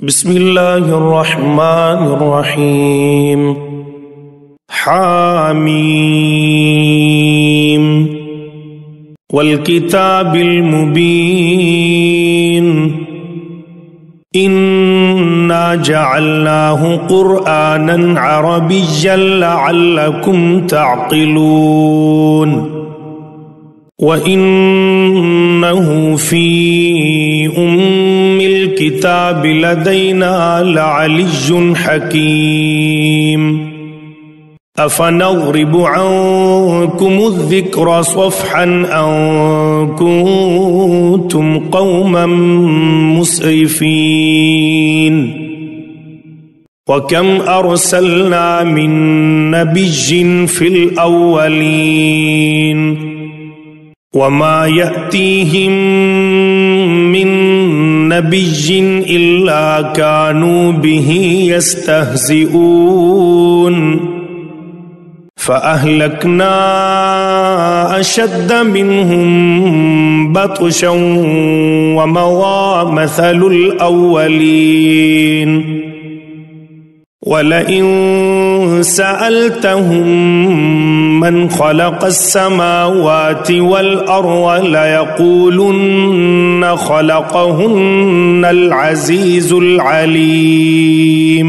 बिस्मिल्लाहिर्रहमानिर्रहीम। हामीम वल किताबिल मुबीन इन्ना जअलनाहु क़ुरआनन अरबिय्यन लअल्लकुम तअक़िलून व इन्नहु फ़ी उम्मिल किताबि लदैना लअलिय्युन हकीम। अफ़नज़रिबु अन्कुमुज़्ज़िक्र सफ़हन अन कुन्तुम क़ौमन मुस्रिफ़ीन। वकम अरसलना मिन नबिय्यिन फ़िल अव्वलीन वमा यअतीहिम मिन नबिय्यिन इल्ला कानू बिही यस्तहज़िऊन। फ़अहलकना अशद्द मिनहुम बत्शन वमज़ा मसलुल अव्वलीन। वलइन सअल्तहुम मन ख़लक़स समावाति वल अर्ज़ लयक़ूलुन्न ख़लक़हुन्नल अज़ीज़ुल अलीम।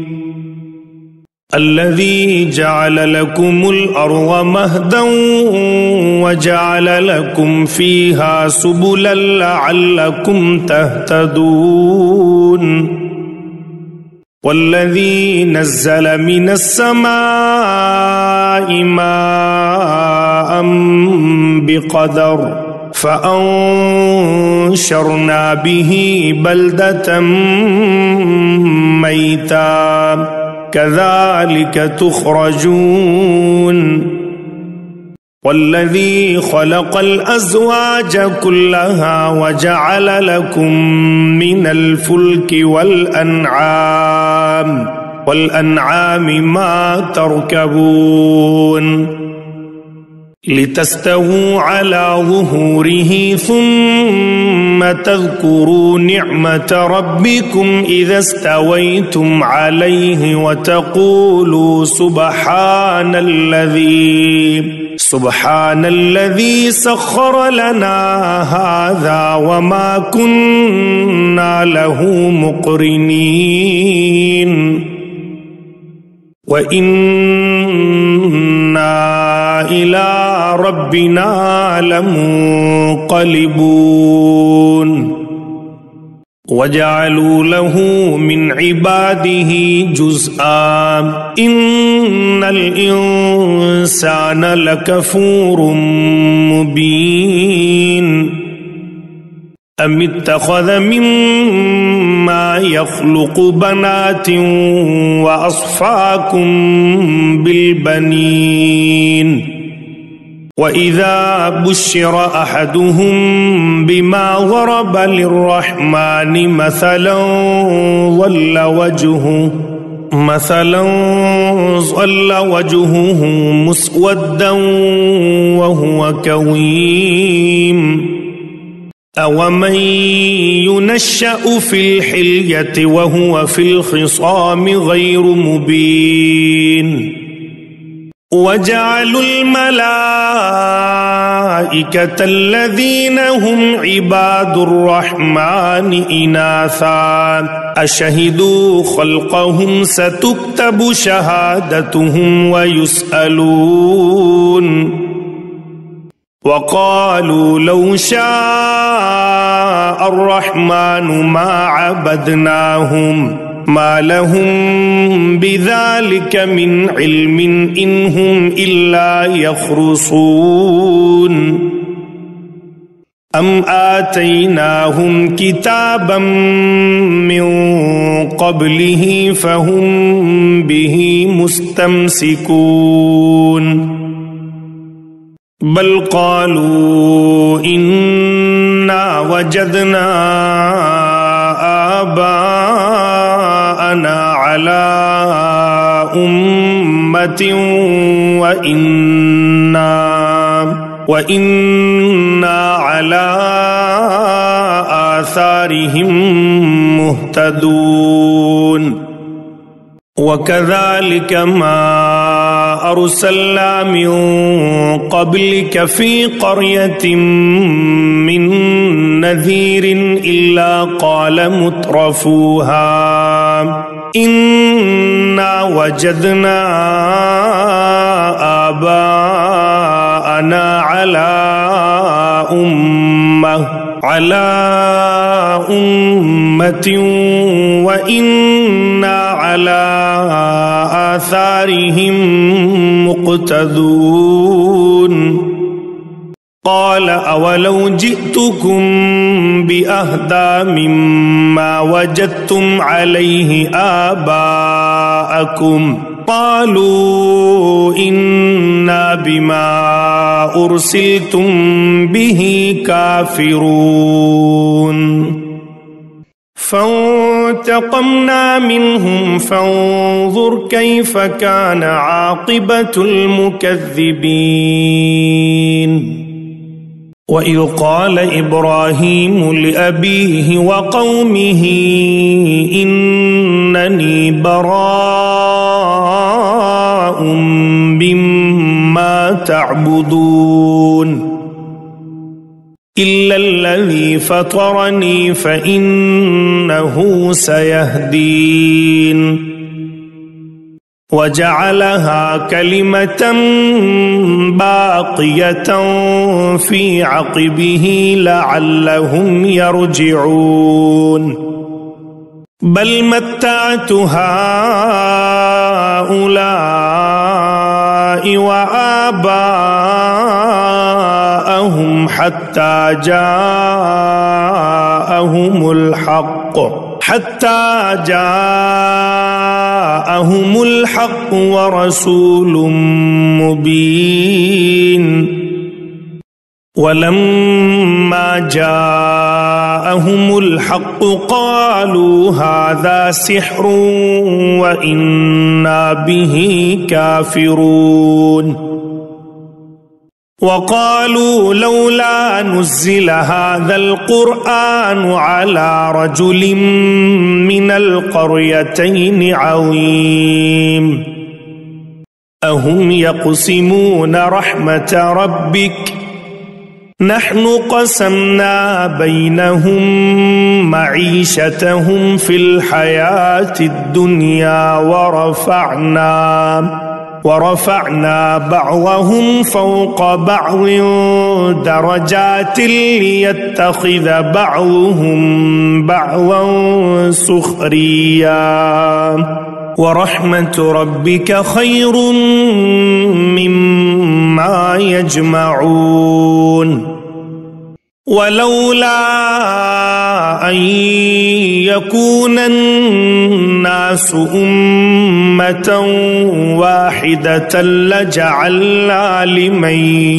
अल्लज़ी जअल लकुमुल अर्ज़ महदन वजअल लकुम फ़ीहा सुबुलन लअल्लकुम तहतदून। वल्लज़ी नज़्ज़ल मिनस समाइ माअन बिक़दर फ़अंशरना बिही बल्दतन मैता कज़ालिक तुख़रजून। वल्लज़ी ख़लक़ल अज़वाज कुल्लहा वजअल लकुम मिनल फ़ुल्कि वल अनआमि मा तर्कबून लितस्तवू अला ज़ुहूरिही सुम्म तज़्कुरू निअमत रब्बिकुम इज़ा इस्तवैतुम अलैहि वतक़ूलू सुब्हानल्लज़ी सख़्ख़र लना हाज़ा वमा कुन्ना लहू मुक़रिनीन व इन्ना इला रब्बिना लमुन्क़लिबून। वजअलू लहू मिन इबादिही जुज़'आ इन्नल इंसान लकफूरुम मुबीन। अमित्तख़ज़ मिम्मा यख़्लुक़ु बनातिन व अस्फ़ाकुम बिलबनीन। वइज़ा बुश्शिर अहदुहुम बिमा ज़रब लिर्रहमानि मसलन ज़ल्ल वजहुहु मुस्वद्दन वहुव कज़ीम। अवमन युनश्शअ फ़िल हिल्यति वहुव फ़िल ख़िसामि ग़ैरु मुबीन। वजअलुल मलाइकता अल्लज़ीना हुम इबादुर रहमानि इनासा अशहिदू ख़ल्क़हुम सतुक्तबु शहादतुहुम व युसअलून। वक़ालू लौ शाअ अर्रहमानु मा अबदनाहुम मा लहुम बिज़ालिक मिन इल्मिन इन्हुम इल्ला यख़्रुसून। अम आतैनाहुम किताबम मिन क़ब्लिही फ़हुम बिही मुस्तमसिकून। बल क़ालू इन्ना वजदना आबाअना अला उम्मतिन व इन्ना अला आसारिहिम مهتدون وكذلك ما أرسلنا من قبلك في قرية من نذير إلا قال مترفوها إنا وجدنا آباءنا على أمة وإنا على آثارهم مقتدون قال أولو جئتكم بأهدى مما وجدتم عليه آباءكم قالوا إنا بما أرسلتم به كافرون فانتقمنا منهم فانظر كيف كان عاقبة المكذبين وإذ قال إبراهيم لأبيه وقومه إنني براء مما تعبدون إلا الذي فطرني فإنه سيهدين وجعلها كلمة باقية في عقبه لعلهم يرجعون بل متعت هؤلاء وآباءهم حتى جاءهم الحق ورسول مبين ولما جاءهم الحق قالوا هذا سحر وإنا به كافرون وقالوا لولا نزل هذا القرآن على رجل من القريتين عظيم أهم يقسمون رحمة ربك نحن قسمنا بينهم معيشتهم في الحياة الدنيا ورفعنا بعضهم فوق بعض درجات ليتخذ بعضهم بعضا سخريا ورحمة ربك خير مما يجمعون ولولا أن يكون الناس أمة واحدة لجعلنا لمن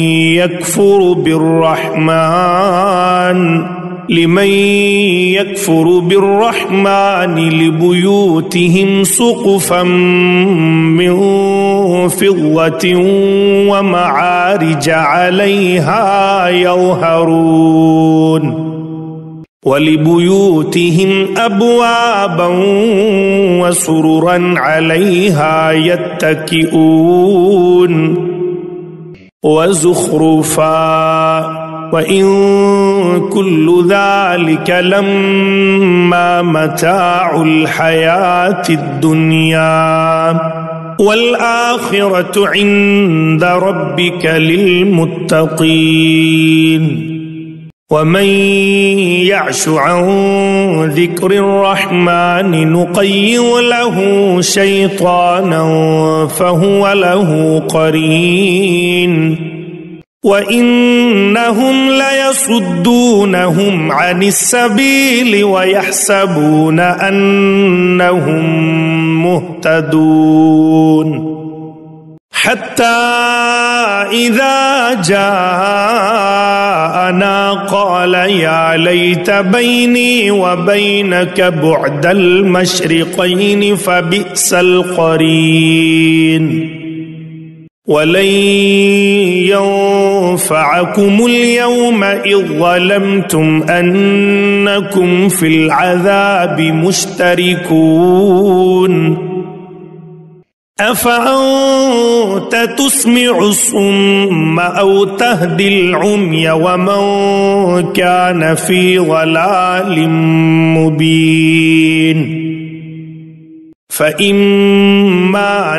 يكفر بالرحمن لبيوتهم سقفا من فضة ومعارج عليها يظهرون ولبيوتهم أبوابا وسررا عليها يتكئون وزخرفا وإن كل ذلك لما متاع الحياة الدنيا والآخرة عند ربك للمتقين ومن يعش عن ذكر الرحمن نقيض له شيطانا فهو له قرين وإنهم ليصدونهم عن السبيل ويحسبون أنهم مهتدون حتى إذا جاءنا قال يا ليت بيني وبينك بعد المشرقين فبئس القرين ولن ينفعكم اليوم إذ ظلمتم أنكم في العذاب مشتركون أفأنت تسمع الصم أو تهدي العمي ومن كان في ضلال مبين فإما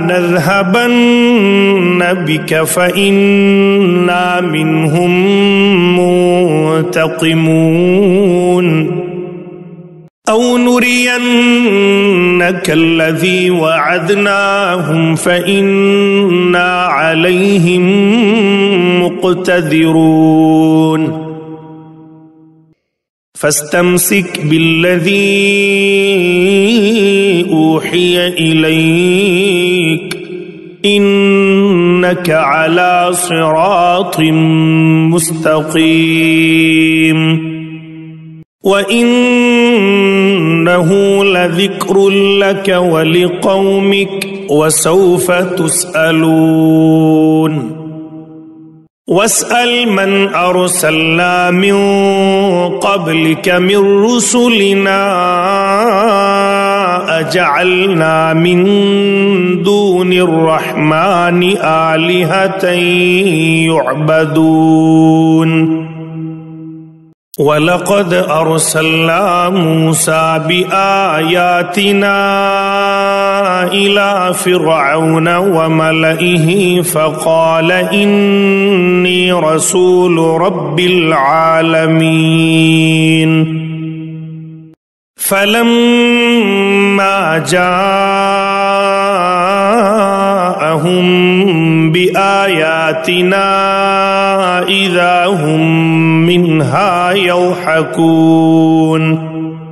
نذهبن بك فإنا منهم منتقمون أو نرينك الذي وعدناهم فإنا عليهم مقتدرون فاستمسك بالذي أوحي إليك إنك على صراط مستقيم وإنه لذكر لك ولقومك وسوف تسألون واسأل من أرسلنا من قبلك من رسلنا أجعلنا من دون الرحمن آلهة يعبدون ولقد أرسلنا موسى بآياتنا إلى فرعون وملئه فقال إني رسول رب العالمين فلما جاءهم بآياتنا إذا هم منها يضحكون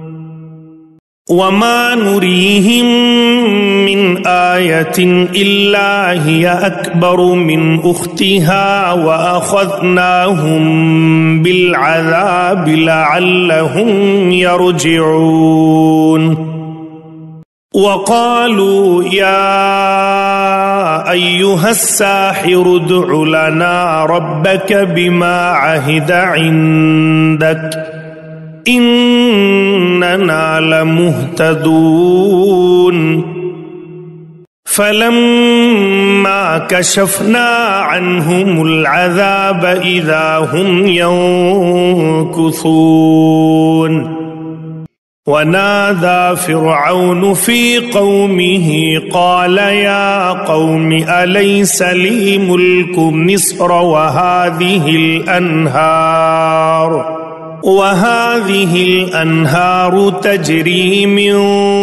وما نريهم من آية إلا هي أكبر من أختها وأخذناهم بالعذاب لعلهم يرجعون وقالوا يا أيها الساحر ادع لنا ربك بما عهد عندك إننا لمهتدون فلما كشفنا عنهم العذاب إذا هم ينكثون ونادى فرعون في قومه قال يا قوم أليس لي ملك مصر وهذه الأنهار تجري من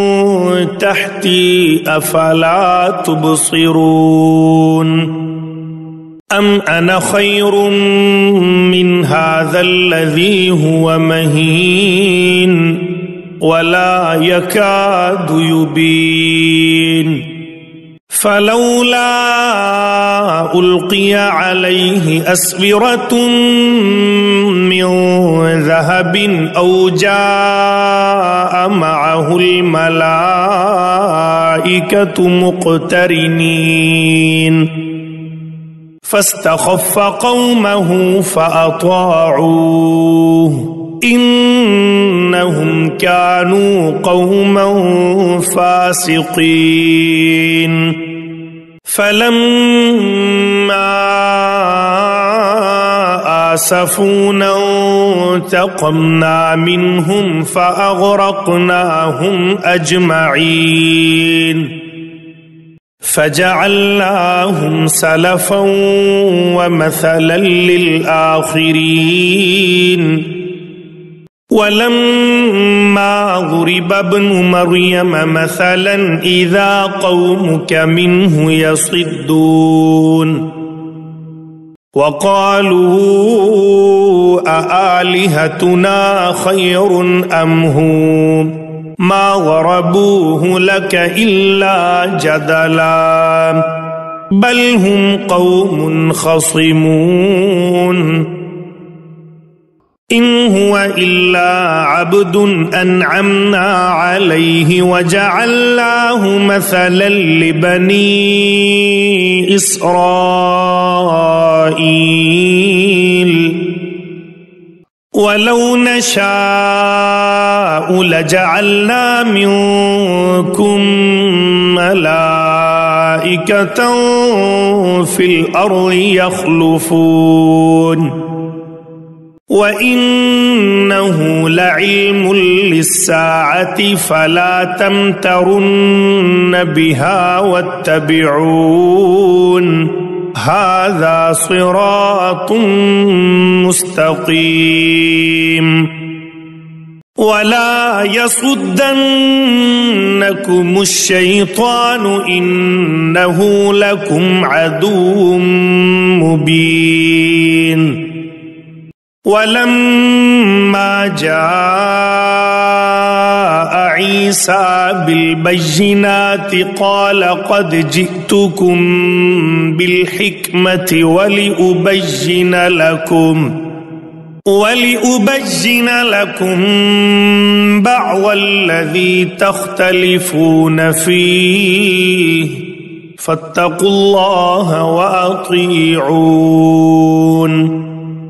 تحتي أفلا تبصرون أم أنا خير من هذا الذي هو مهين ولا يكاد يبين فلولا ألقي عليه أسورة من ذهب أو جاء معه الملائكة مقترنين فاستخف قومه فأطاعوه إنهم كانوا قوما فاسقين فلما آسفونا انتقمنا منهم فأغرقناهم أجمعين فجعلناهم سلفا ومثلا للآخرين ولما ضرب ابن مريم مثلا إذا قومك منه يصدون وقالوا أآلهتنا خير أم هو ما ضربوه لك إلا جدلا بل هم قوم خصمون إن هو إلا عبد أنعمنا عليه وجعلناه مثلا لبني إسرائيل ولو نشاء لجعلنا منكم ملائكة في الأرض يخلفون وإنه لعلم للساعة فلا تمترن بها واتبعون هذا صراط مستقيم ولا يصدنكم الشيطان إنه لكم عدو مبين ولما جاء عيسى بالبينات قال قد جئتكم بالحكمة ولأبين لكم بعض الذي تختلفون فيه فاتقوا الله وأطيعون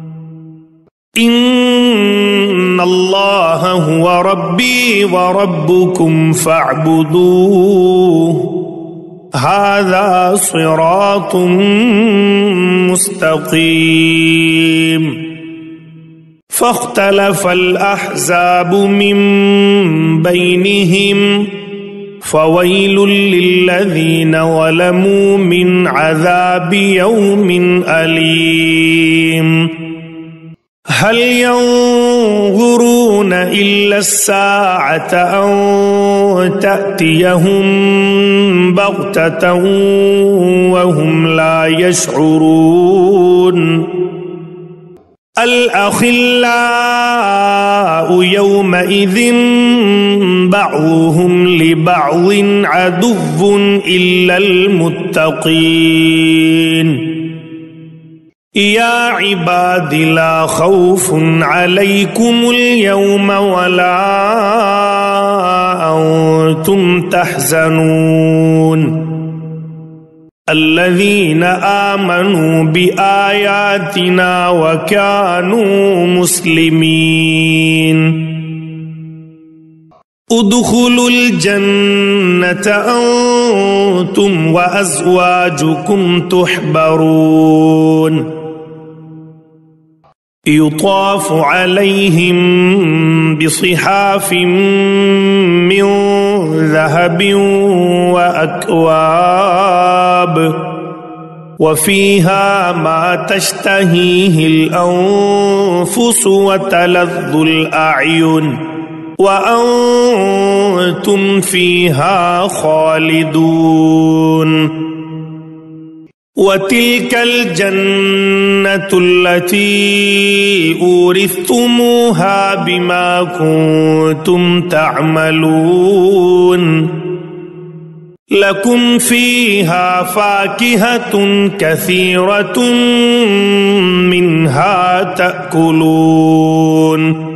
إن الله هو ربي وربكم فاعبدوه هذا صراط مستقيم فاختلف الأحزاب من بينهم فويل للذين ظلموا من عذاب يوم أليم هل ينظرون إلا الساعة أن تأتيهم بغتة وهم لا يشعرون الأخلاء يومئذ بعضهم لبعض عدو إلا المتقين يا عباد لا خوف عليكم اليوم ولا أنتم تحزنون الذين آمنوا بآياتنا وكانوا مسلمين ادخلوا الجنة أنتم وأزواجكم تحبرون يطاف عليهم بصحاف من ذهب وأكواب وفيها ما تشتهيه الأنفس وتلذ الأعين وأنتم فيها خالدون وتلك الجنة التي أورثتموها بما كنتم تعملون لكم فيها فاكهة كثيرة منها تأكلون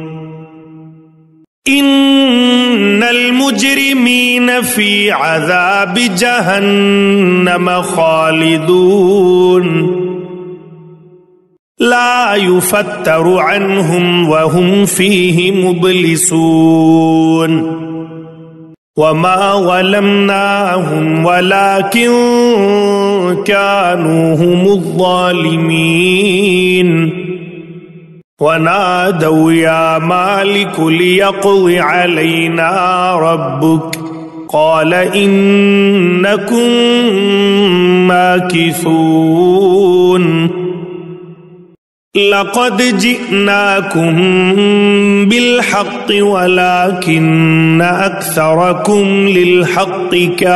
إن المجرمين في عذاب جهنم خالدون لا يفتر عنهم وهم فيه مبلسون وما ظلمناهم ولكن كانوا هم الظالمين ونادوا يا مالك ليقض علينا ربك قال إنكم ماكثون لقد جئناكم بالحق ولكن أكثركم للحق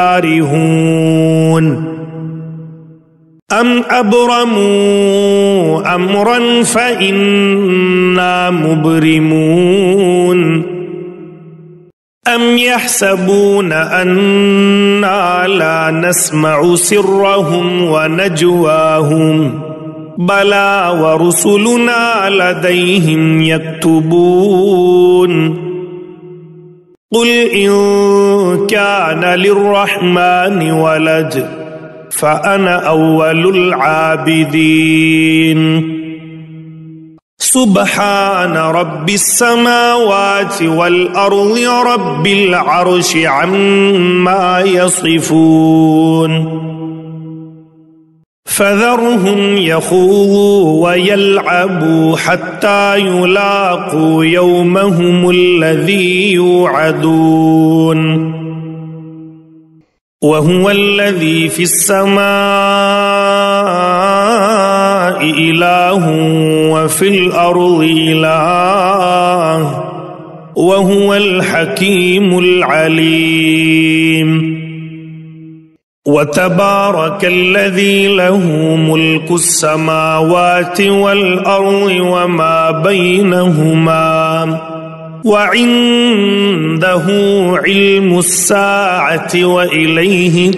كارهون أم أبرموا أمرا فإنا مبرمون أم يحسبون أنا لا نسمع سرهم ونجواهم بلى ورسلنا لديهم يكتبون قل إن كان للرحمن ولد فأنا أول العابدين سبحان رب السماوات والأرض رب العرش عما يصفون فذرهم يخوضوا ويلعبوا حتى يلاقوا يومهم الذي يوعدون وهو الذي في السماء إله وفي الأرض إله وهو الحكيم العليم وتبارك الذي له ملك السماوات والأرض وما بينهما وعنده علم الساعة وإليه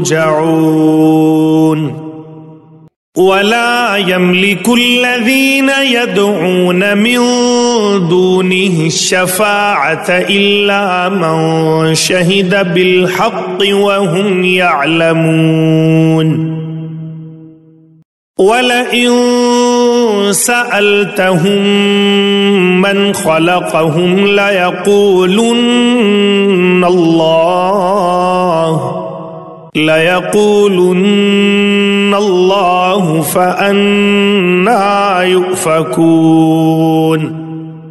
ترجعون ولا يملك الذين يدعون من دونه الشفاعة إلا من شهد بالحق وهم يعلمون ولئن سألتهم من خلقهم ليقولن الله فأنى يؤفكون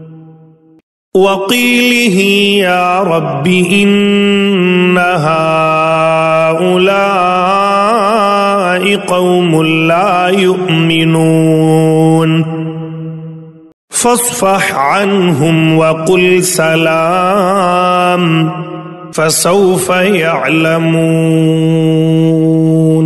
وقيله يا رب إن هؤلاء قوم لا يؤمنون فاصفح عنهم وقل سلام فسوف يعلمون